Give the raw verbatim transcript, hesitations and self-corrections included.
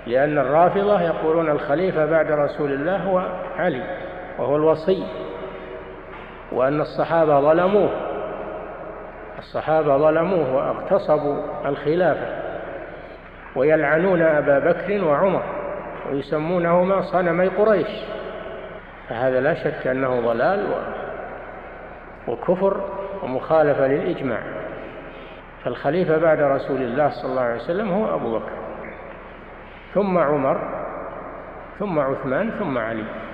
لأن الرافضة يقولون الخليفة بعد رسول الله هو علي وهو الوصي، وأن الصحابة ظلموه الصحابة ظلموه واغتصبوا الخلافة، ويلعنون أبا بكر وعمر ويسمونهما صنمي قريش، فهذا لا شك أنه ضلال وكفر ومخالفة للإجماع. فالخليفة بعد رسول الله صلى الله عليه وسلم هو أبو بكر، ثم عمر، ثم عثمان، ثم علي.